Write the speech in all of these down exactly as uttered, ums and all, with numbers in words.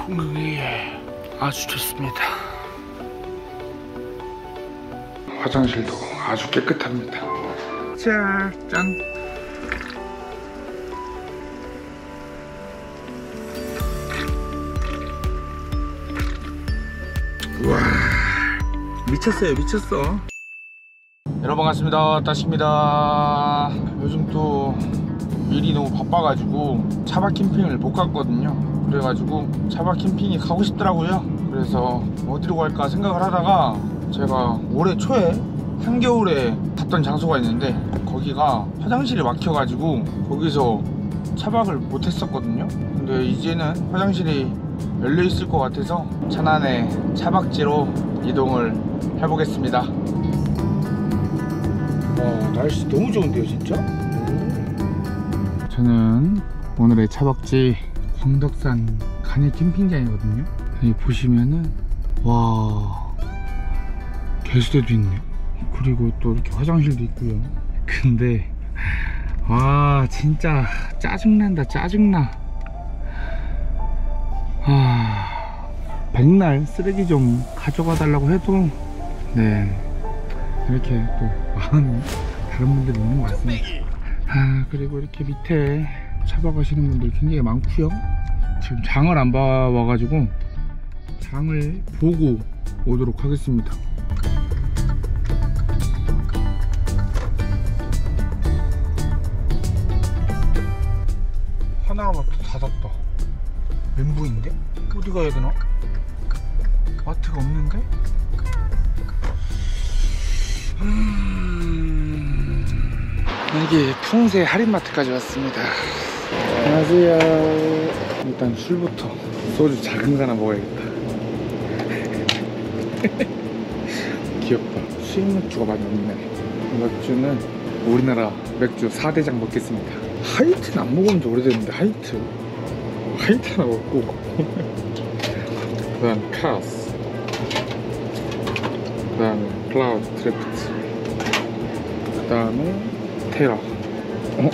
음, 예, 아주 좋습니다. 화장실도 아주 깨끗합니다. 자, 짠. 우와, 미쳤어요, 미쳤어. 여러분 반갑습니다, 따시입니다. 요즘 또 일이 너무 바빠가지고 차박 캠핑을 못 갔거든요. 그래가지고 차박 캠핑이 가고 싶더라고요. 그래서 어디로 갈까 생각을 하다가 제가 올해 초에 한겨울에 갔던 장소가 있는데 거기가 화장실이 막혀가지고 거기서 차박을 못 했었거든요. 근데 이제는 화장실이 열려 있을 것 같아서 천안의 차박지로 이동을 해보겠습니다. 와, 날씨 너무 좋은데요, 진짜? 저는 오늘의 차박지 광덕산 간이 캠핑장이거든요. 여기 보시면은 와, 개수대도 있네. 그리고 또 이렇게 화장실도 있고요. 근데 와, 진짜 짜증난다, 짜증나. 아, 백날 쓰레기 좀 가져가 달라고 해도 네, 이렇게 또 마음이 다른 분들이 있는 것 같습니다. 아, 그리고 이렇게 밑에 차박하시는 분들이 굉장히 많고요. 지금 장을 안 봐와가지고 장을 보고 오도록 하겠습니다. 하나마트 닫았다. 멘붕인데? 어디 가야 되나? 마트가 없는데? 음... 여기 풍세 할인마트까지 왔습니다. 안녕하세요. 일단 술부터 소주 작은 거 하나 먹어야겠다. 귀엽다. 수입 맥주가 많이 없네. 맥주는 우리나라 맥주 사 대장 먹겠습니다. 하이트는 안 먹은 지 오래됐는데 하이트 하이트 하나 먹고 그 다음 카스, 그 다음에 클라우드 드래프트, 그 다음에 테라. 어?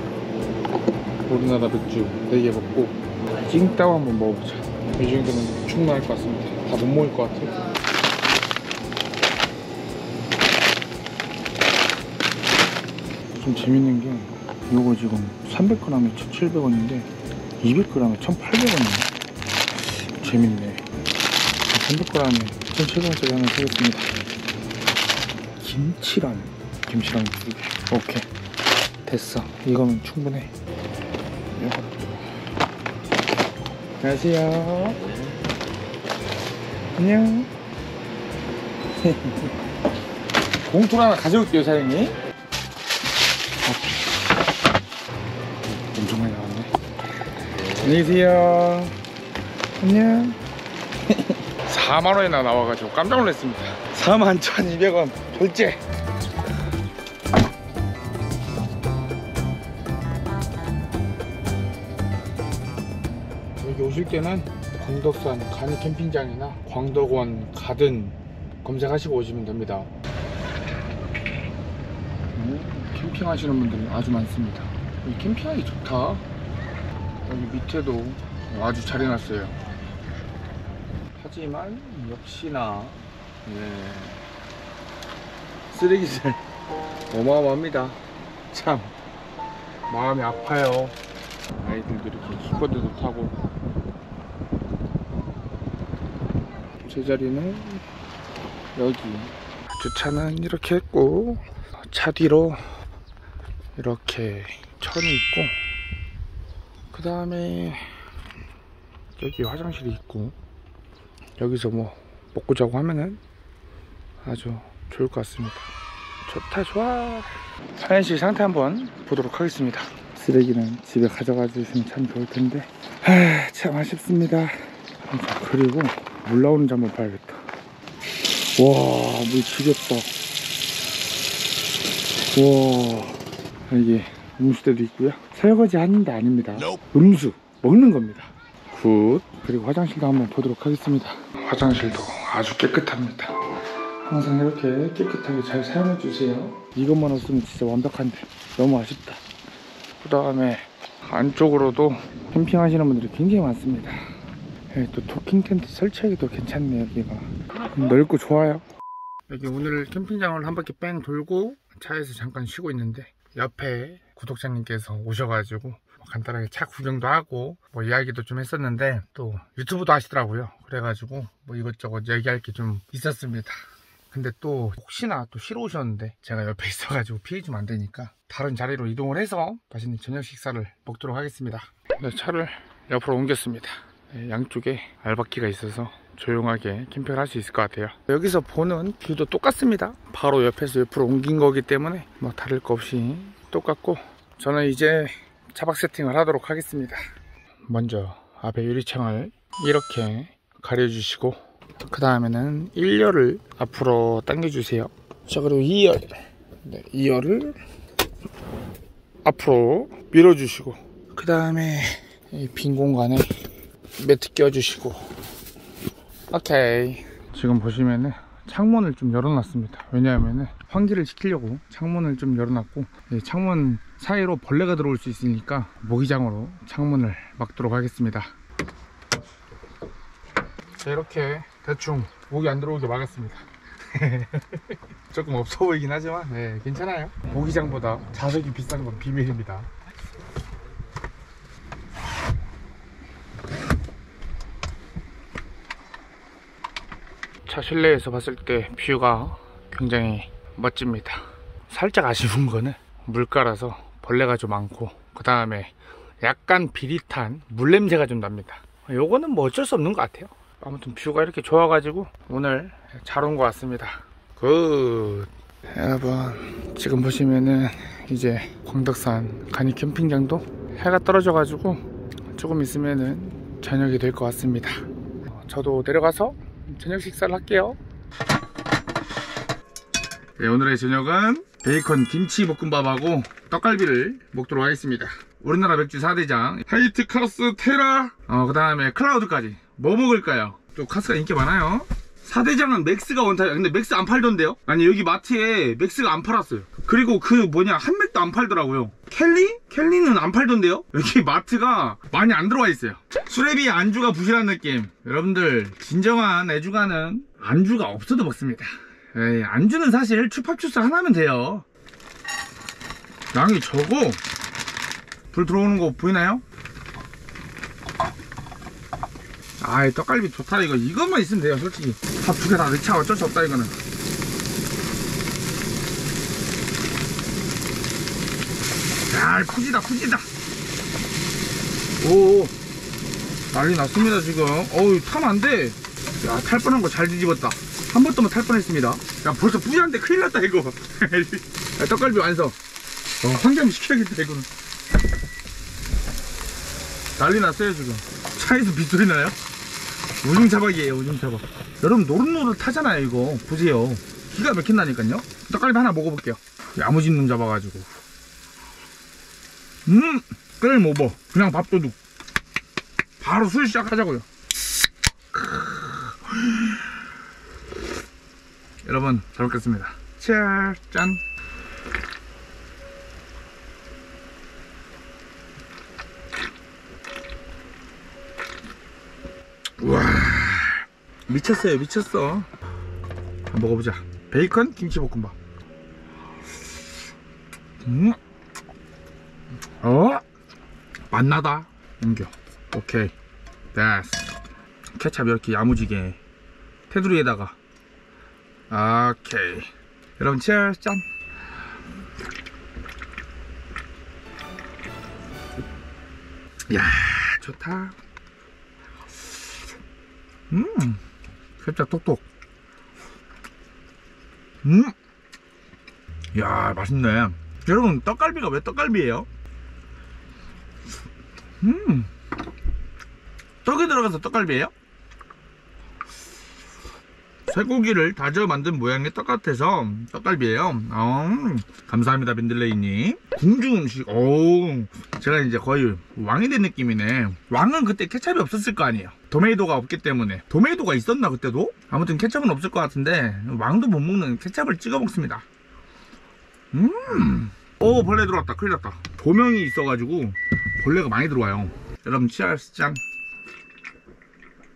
우리나라 맥주 네 개 먹고 찡따오 한번 먹어보자. 이 정도면 충분할 것 같습니다. 다 못 먹을 것 같아요. 좀 재밌는 게 요거 지금 삼백 그램에 천칠백 원인데 이백 그램에 천팔백 원이네. 재밌네. 삼백 그램에 천칠백 원짜리 하나 사겠습니다. 김치랑 김치랑 두 개. 오케이, 됐어. 이거면 충분해. 요것도. 안녕하세요. 안녕. 봉투 하나 가져올게요, 사장님. 엄청 많이 나왔네. 안녕히 계세요. 안녕. 사만 원이나 나와가지고 깜짝 놀랐습니다. 사만 천이백 원 결제. 여기 오실 때는 광덕산 간이 캠핑장이나 광덕원 가든 검색하시고 오시면 됩니다. 음, 캠핑 하시는 분들이 아주 많습니다. 여기 캠핑하기 좋다. 여기 밑에도 아주 잘 해놨어요. 하지만 역시나 예, 쓰레기들 어마어마합니다. 참 마음이 아파요. 아이들도 이렇게 킥보드도 타고. 제자리는 여기. 주차는 이렇게 했고 차 뒤로 이렇게 천이 있고, 그 다음에 여기 화장실이 있고, 여기서 뭐 먹고 자고 하면은 아주 좋을 것 같습니다. 좋다, 좋아. 화장실 상태 한번 보도록 하겠습니다. 쓰레기는 집에 가져가 주시면 참 좋을 텐데, 아, 참 아쉽습니다. 그리고 물 나오는지 한번 봐야겠다. 와, 물 지겹다. 와, 이게 음수대도 있고요. 설거지 하는 데 아닙니다. 음수 먹는 겁니다. 굿. 그리고 화장실도 한번 보도록 하겠습니다. 화장실도 아주 깨끗합니다. 항상 이렇게 깨끗하게 잘 사용해 주세요. 이것만 없으면 진짜 완벽한데 너무 아쉽다. 그 다음에 안쪽으로도 캠핑 하시는 분들이 굉장히 많습니다. 네, 또 토킹 텐트 설치하기도 괜찮네요. 여기가 넓고 좋아요. 여기 오늘 캠핑장을 한 바퀴 뺑 돌고 차에서 잠깐 쉬고 있는데 옆에 구독자님께서 오셔가지고 간단하게 차 구경도 하고 뭐 이야기도 좀 했었는데 또 유튜브도 하시더라고요. 그래가지고 뭐 이것저것 얘기할 게 좀 있었습니다. 근데 또 혹시나 또 쉬러 오셨는데 제가 옆에 있어가지고 피해주면 안 되니까 다른 자리로 이동을 해서 맛있는 저녁 식사를 먹도록 하겠습니다. 네, 차를 옆으로 옮겼습니다. 네, 양쪽에 알바키가 있어서 조용하게 캠핑을 할 수 있을 것 같아요. 여기서 보는 뷰도 똑같습니다. 바로 옆에서 옆으로 옮긴 거기 때문에 뭐 다를 거 없이 똑같고, 저는 이제 차박 세팅을 하도록 하겠습니다. 먼저 앞에 유리창을 이렇게 가려주시고, 그 다음에는 일 열을 앞으로 당겨주세요. 자, 그리고 이 열, 네, 이 열을 앞으로 밀어주시고, 그 다음에 이 빈 공간에 매트 껴주시고, 오케이. 지금 보시면은 창문을 좀 열어놨습니다. 왜냐하면은 환기를 시키려고 창문을 좀 열어놨고, 창문 사이로 벌레가 들어올 수 있으니까 모기장으로 창문을 막도록 하겠습니다. 자, 이렇게 대충 모기 안 들어오게 막았습니다. 조금 없어 보이긴 하지만 네, 괜찮아요. 모기장보다 자석이 비싼 건 비밀입니다. 차 실내에서 봤을 때 뷰가 굉장히 멋집니다. 살짝 아쉬운 거는 물가라서 벌레가 좀 많고, 그 다음에 약간 비릿한 물냄새가 좀 납니다. 요거는 뭐 어쩔 수 없는 것 같아요. 아무튼 뷰가 이렇게 좋아가지고 오늘 잘 온 것 같습니다. 굿. 여러분, 지금 보시면은 이제 광덕산 간이 캠핑장도 해가 떨어져가지고 조금 있으면은 저녁이 될 것 같습니다. 저도 내려가서 저녁 식사를 할게요. 네, 오늘의 저녁은 베이컨 김치 볶음밥하고 떡갈비를 먹도록 하겠습니다. 우리나라 맥주 사 대장 하이트, 카스, 테라, 어, 그 다음에 클라우드까지 뭐 먹을까요? 또 카스가 인기 많아요. 사 대장은 맥스가 원탑이야. 근데 맥스 안 팔던데요? 아니, 여기 마트에 맥스가 안 팔았어요. 그리고 그 뭐냐, 한맥도 안 팔더라고요. 켈리? 켈리는 안 팔던데요? 여기 마트가 많이 안 들어와 있어요. 술에 비해 안주가 부실한 느낌. 여러분들, 진정한 애주가는 안주가 없어도 먹습니다. 에이, 안주는 사실 추팝주스 하나면 돼요. 양이 적어. 불 들어오는 거 보이나요? 아이, 떡갈비 좋다. 이거 이것만 있으면 돼요. 솔직히 밥 두 개 다 넣자. 어쩔 수 없다 이거는. 야, 쿠지다 쿠지다. 오, 난리 났습니다 지금. 어우, 타면 안돼. 야, 탈 뻔한 거 잘 뒤집었다. 한 번 떠면 탈 뻔했습니다. 야, 벌써 뿌리한데 큰일 났다 이거. 야, 떡갈비 완성. 어, 환경 시켜야겠다 이거는. 난리 났어요 지금. 차에서 빗소리 나요? 우중차박이에요, 우중차박. 여러분, 노릇노릇 타잖아요 이거. 보세요, 기가 막힌다니까요. 떡갈비 하나 먹어볼게요. 야무진 놈 잡아가지고. 음, 끓일 먹어. 그냥 밥도둑. 바로 술 시작하자고요. 여러분, 잘 먹겠습니다. 치얼, 짠. 우와, 미쳤어요, 미쳤어. 한번 먹어보자. 베이컨 김치볶음밥. 음, 어, 맛나다. 옮겨. 오케이, 됐어. 케찹 이렇게 야무지게 테두리에다가. 오케이. 여러분, 치얼, 짠. 야, 좋다. 음, 살짝 똑똑. 음, 야, 맛있네. 여러분, 떡갈비가 왜 떡갈비예요? 음, 떡이 들어가서 떡갈비예요? 쇠고기를 다져 만든 모양의 떡 같아서 떡갈비예요. 어, 감사합니다, 빈들레이님. 궁중 음식. 오, 제가 이제 거의 왕이 된 느낌이네. 왕은 그때 케찹이 없었을 거 아니에요. 토메이도가 없기 때문에. 토메이도가 있었나 그때도? 아무튼 케찹은 없을 것 같은데 왕도 못 먹는 케찹을 찍어 먹습니다. 음, 오, 벌레 들어왔다. 큰일 났다. 조명이 있어가지고 벌레가 많이 들어와요. 여러분, 치얼스 짠.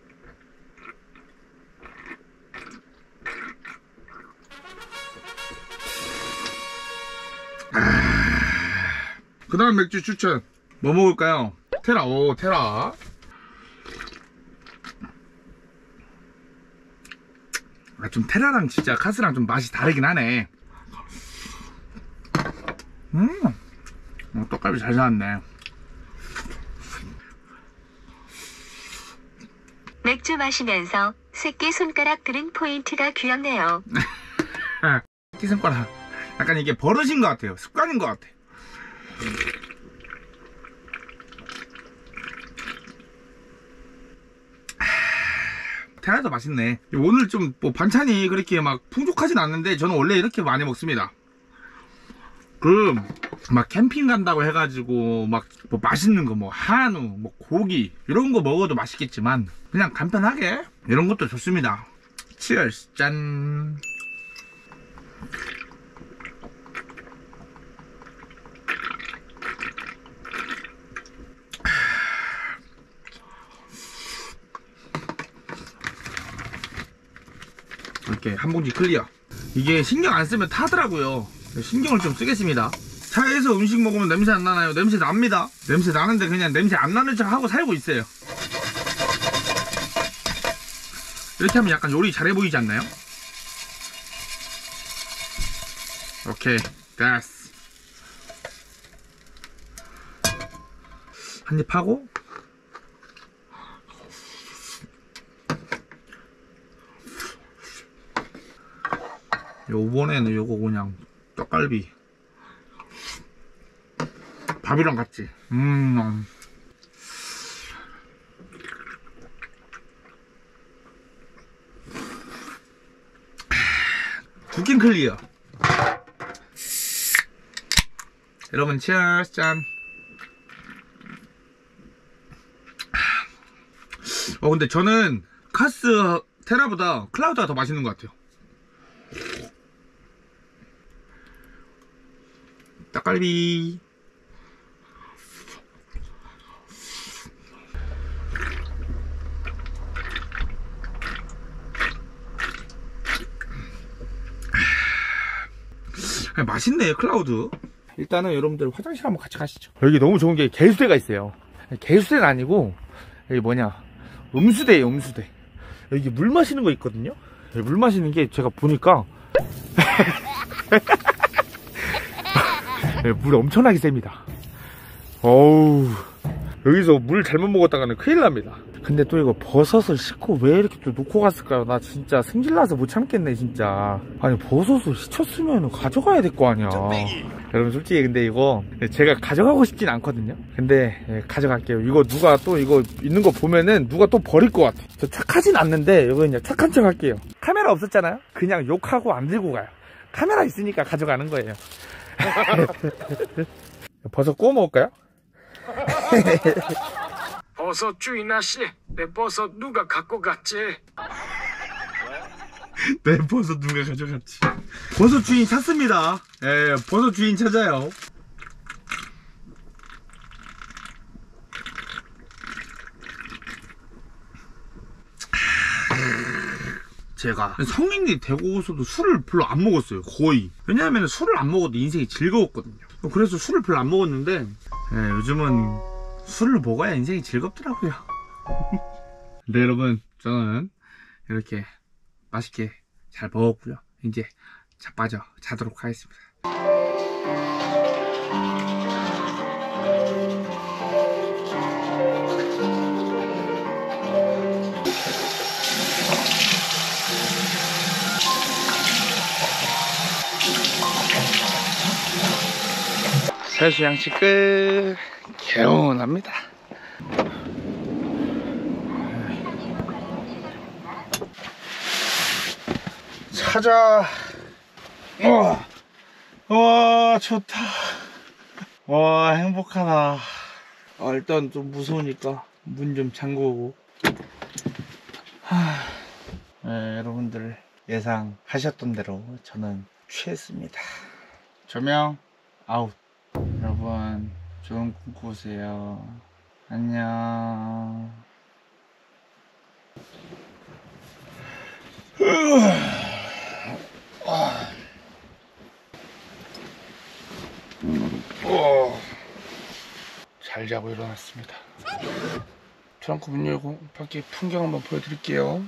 그 다음 맥주 추천 뭐 먹을까요? 테라. 오 테라. 아, 좀 테라랑 진짜 카스랑 좀 맛이 다르긴 하네. 음 어, 떡갈비 잘 나왔네. 맥주 마시면서 새끼손가락 들은 포인트가 귀엽네요. 새끼손가락 약간 이게 버릇인 것 같아요. 습관인 것 같아. 테라도 맛있네. 오늘 좀 뭐 반찬이 그렇게 막 풍족하진 않는데 저는 원래 이렇게 많이 먹습니다. 그 막 캠핑 간다고 해가지고 막 뭐 맛있는 거 뭐 한우 뭐 고기 이런 거 먹어도 맛있겠지만 그냥 간편하게 이런 것도 좋습니다. 치얼스. 짠. 이렇게 한 봉지 클리어. 이게 신경 안 쓰면 타더라고요. 신경을 좀 쓰겠습니다. 차에서 음식 먹으면 냄새 안 나나요? 냄새 납니다. 냄새 나는데 그냥 냄새 안 나는 척 하고 살고 있어요. 이렇게 하면 약간 요리 잘해 보이지 않나요? 오케이 됐어. 한입 하고 요번에는 요거 그냥 떡갈비 밥이랑 같이. 음. 두 캔 클리어. 여러분 치얼스. 짠. 어 근데 저는 카스 테라보다 클라우드가 더 맛있는 것 같아요. 떡갈비. 맛있네 클라우드. 일단은 여러분들 화장실 한번 같이 가시죠. 여기 너무 좋은 게 개수대가 있어요. 개수대가 아니고 여기 뭐냐 음수대예요. 음수대. 여기 물 마시는 거 있거든요. 물 마시는 게 제가 보니까 물이 엄청나게 셉니다. 어우 여기서 물 잘못 먹었다가는 큰일 납니다. 근데 또 이거 버섯을 씻고 왜 이렇게 또 놓고 갔을까요? 나 진짜 승질나서 못 참겠네 진짜. 아니 버섯을 씻었으면 가져가야 될 거 아니야. 여러분 솔직히 근데 이거 제가 가져가고 싶진 않거든요. 근데 예, 가져갈게요. 이거 누가 또 이거 있는 거 보면은 누가 또 버릴 것 같아. 저 착하진 않는데 이거 그냥 착한 척 할게요. 카메라 없었잖아요. 그냥 욕하고 안 들고 가요. 카메라 있으니까 가져가는 거예요. 버섯 구워 먹을까요? 버섯 주인 아씨, 내 버섯 누가 갖고 갔지? 내 버섯 누가 가져갔지? 버섯 주인 찾습니다. 예, 버섯 주인 찾아요. 제가 성인이 되고서도 술을 별로 안 먹었어요. 거의. 왜냐하면 술을 안 먹어도 인생이 즐거웠거든요. 그래서 술을 별로 안 먹었는데 예, 요즘은 술을 먹어야 인생이 즐겁더라고요. 네 여러분 저는 이렇게 맛있게 잘 먹었고요. 이제 자빠져 자도록 하겠습니다. 세수 양치 끝. 개운합니다. 찾아. 와, 와 좋다. 와 행복하다. 아, 일단 좀 무서우니까 문 좀 잠그고. 하... 네, 여러분들 예상하셨던 대로 저는 취했습니다. 조명 아웃. 여러분 좋은 꿈 꾸세요. 안녕. 어. 잘 자고 일어났습니다. 트렁크 문 열고 밖에 풍경 한번 보여드릴게요.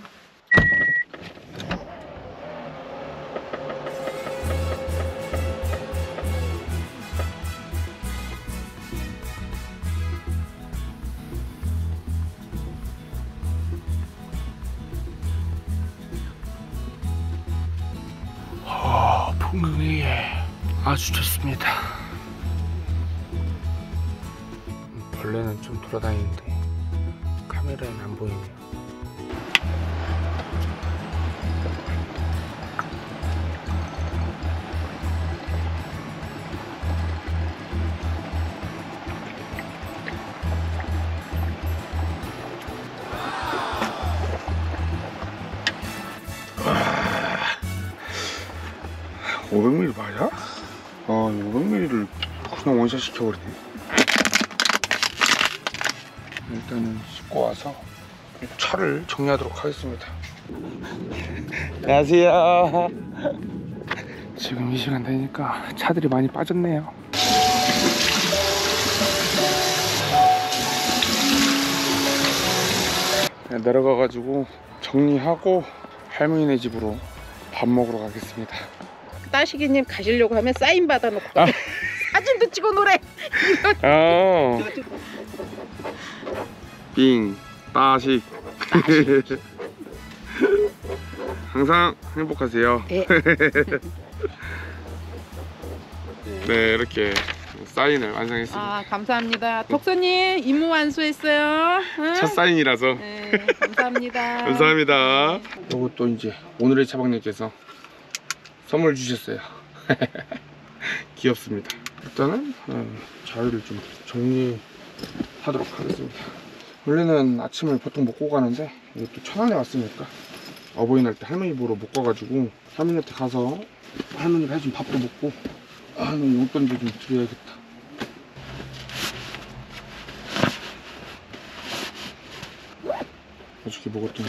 아, 풍경이 아주 좋습니다. 벌레는 좀 돌아다니는데 카메라엔 안 보이네요. 오백 밀리리터 맞아? 아, 오백 밀리리터를 그냥 원샷 시켜버리네. 일단은 씻고 와서 차를 정리하도록 하겠습니다. 안녕하세요. 지금 이 시간 되니까 차들이 많이 빠졌네요. 내려가가지고 정리하고 할머니네 집으로 밥 먹으러 가겠습니다. 따시기님 가시려고 하면 사인 받아놓고 아. 사진도 찍어 놓으래. 아, 빙 따식. 항상 행복하세요. 네. 네, 이렇게 사인을 완성했습니다. 아 감사합니다. 덕선님 임무 완수했어요. 응? 첫 사인이라서. 네, 감사합니다. 감사합니다. 이것도 이제 오늘의 차박님께서 선물 주셨어요. 귀엽습니다. 일단은 음, 자리를 좀 정리하도록 하겠습니다. 원래는 아침을 보통 먹고 가는데 이것도 천안에 왔으니까 어버이날 때 할머니 보러 못 가가지고 할머니한테 가서 할머니가 해준 밥도 먹고 할머니 용돈도 좀 드려야겠다. 어저께 먹었던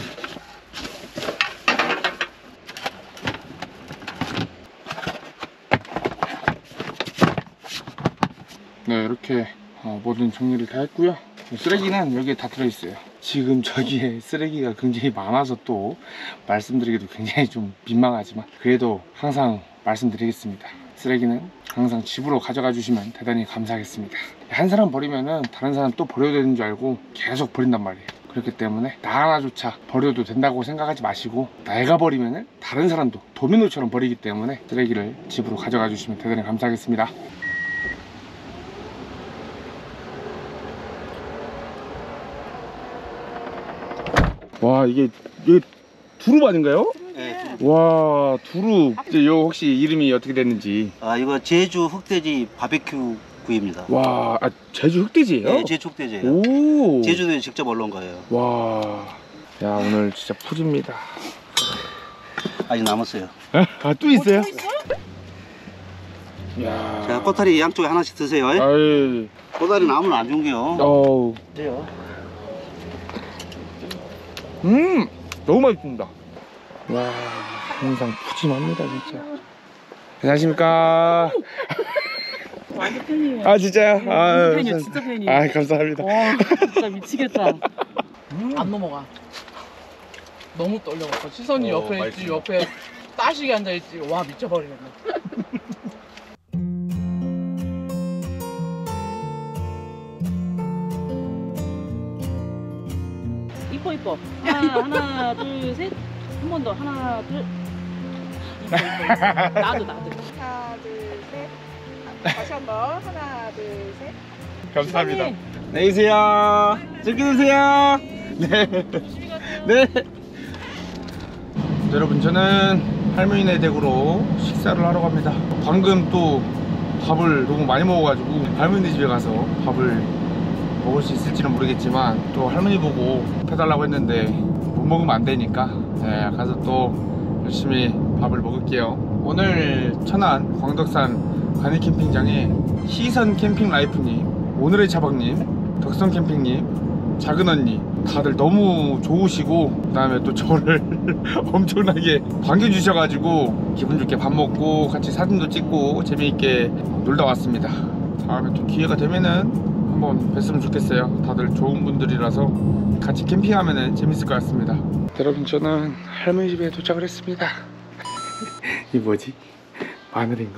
네, 이렇게 어, 모든 정리를 다 했고요. 쓰레기는 여기에 다 들어있어요. 지금 저기에 쓰레기가 굉장히 많아서 또 말씀드리기도 굉장히 좀 민망하지만 그래도 항상 말씀드리겠습니다. 쓰레기는 항상 집으로 가져가 주시면 대단히 감사하겠습니다. 한 사람 버리면은 다른 사람 또 버려야 되는 줄 알고 계속 버린단 말이에요. 그렇기 때문에 나 하나조차 버려도 된다고 생각하지 마시고 내가 버리면은 다른 사람도 도미노처럼 버리기 때문에 쓰레기를 집으로 가져가 주시면 대단히 감사하겠습니다. 와, 이게 이게 두릅 아닌가요? 네. 와, 두릅. 이제 요 혹시 이름이 어떻게 됐는지. 아 이거 제주 흑돼지 바베큐 구이입니다. 와, 아, 제주 흑돼지예요? 네, 제주 흑돼지예요. 오. 제주도에 직접 올라온 거예요. 와, 야, 오늘 진짜 푸짐입니다. 아직 남았어요. 아, 또 있어요? 야. 자, 꼬다리 양쪽에 하나씩 드세요. 아유. 꼬다리 나무는 안 준 게요. 어우. 그래요. 음, 너무 맛있습니다. 와, 항상 푸짐합니다, 진짜. 안녕하십니까. 완전 팬이에요. 아, 진짜요? 네, 아, 팬이에요. 진짜 팬이에요. 아, 감사합니다. 와, 진짜 미치겠다. 안 넘어가. 너무 떨려갖고 시선이 어, 옆에 있지, 맛있습니다. 옆에 따시게 앉아있지. 와, 미쳐버리겠네. 이뻐 이뻐. 하나, 하나, 둘, 셋. 한 번 더. 하나, 둘. 이뻐, 이뻐, 이뻐. 나도, 나도. 하나 둘 셋. 다시 한 번. 하나 둘 셋. 감사합니다. 안녕히 계세요. 즐겨 드세요. 네. 네. 여러분, 저는 할머니네 댁으로 식사를 하러 갑니다. 방금 또 밥을 너무 많이 먹어가지고 할머니네 집에 가서 밥을 먹을 수 있을지는 모르겠지만 또 할머니 보고 해달라고 했는데 못 먹으면 안 되니까 네, 가서 또 열심히 밥을 먹을게요. 오늘 천안 광덕산 간이 캠핑장에 희선 캠핑 라이프님, 오늘의 차박님, 덕선 캠핑님, 작은 언니 다들 너무 좋으시고 그 다음에 또 저를 엄청나게 반겨주셔가지고 기분 좋게 밥 먹고 같이 사진도 찍고 재미있게 놀다 왔습니다. 다음에 또 기회가 되면은 한번 한번 뵀으면 좋겠어요. 다들 좋은 분들이라서 같이 캠핑하면 재밌을 것 같습니다. 여러분, 저는 할머니 집에 도착을 했습니다. 이 뭐지? 마늘인가?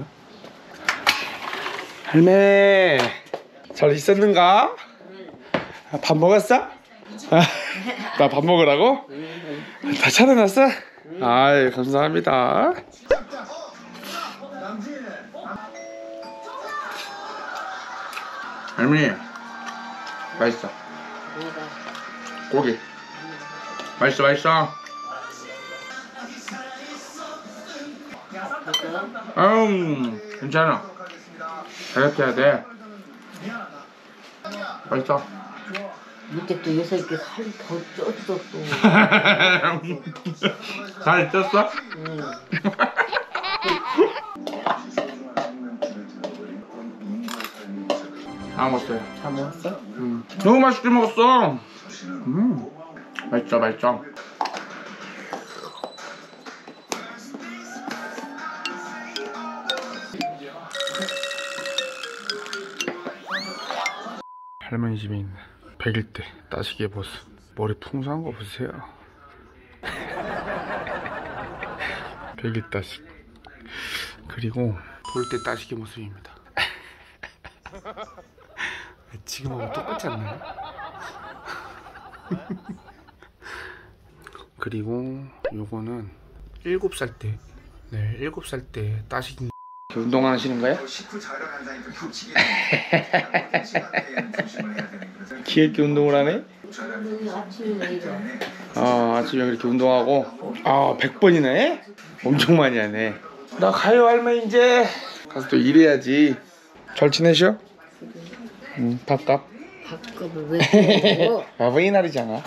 할매 잘 있었는가? 밥 먹었어? 나 밥 먹으라고? 다 차려놨어? 아이, 감사합니다. 할머니 맛있어. 고기 맛있어 맛있어. 음 괜찮아. 다이어트 해야 돼. 맛있어. 밑에 또 여섯 개 살이 더 쪘어 또. 잘 쪘어? 응. 다 먹었어요. 다 먹었어? 음. 너무 맛있게 먹었어. 음. 맛있죠 맛있죠. 할머니 집에 있는 백일 때 따시개 모습. 머리 풍성한 거 보세요. 백일 따시. 그리고 돌 때 따시개 모습입니다. 지금하고 똑같지 않나요? 그리고 요거는 일곱 살 때, 네, 일곱 살 때 따시기. 운동 하시는 거야? 귀엽게 운동을 하네? 아, 아침에 그렇게 운동하고. 아, 백 번이네? 엄청 많이 하네. 나 가요, 할머니. 이제 가서 또 일해야지. 잘 지내셔? 응, 밥값. 밥값을 왜 줘? 어버이날이잖아.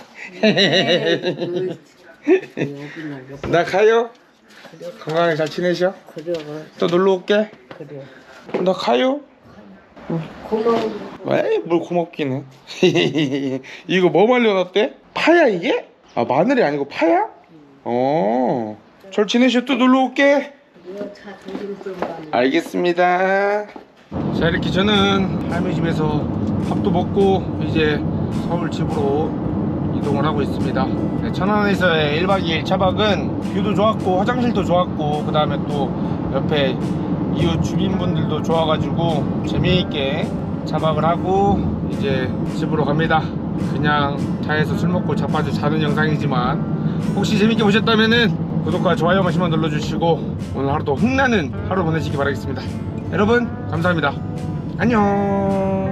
나 가요. 건강하게 잘 지내셔. 그래 또 놀러 올게. 그래. 나 가요. 고마워. 왜? 뭘 고맙기는. 이거 뭐 말려놨대? 파야 이게? 아, 마늘이 아니고 파야? 어. 잘 지내셔. 또 놀러 올게. 내가 차 조심 좀 봐. 알겠습니다. 자, 이렇게 저는 할머니 집에서 밥도 먹고 이제 서울 집으로 이동을 하고 있습니다. 네, 천안에서의 일 박 이 일 차박은 뷰도 좋았고 화장실도 좋았고 그 다음에 또 옆에 이웃 주민분들도 좋아가지고 재미있게 차박을 하고 이제 집으로 갑니다. 그냥 차에서 술 먹고 자빠져 자는 영상이지만 혹시 재밌게 보셨다면은 구독과 좋아요 한 번씩만 눌러주시고 오늘 하루도 흥나는 하루 보내시기 바라겠습니다. 여러분 감사합니다. 안녕.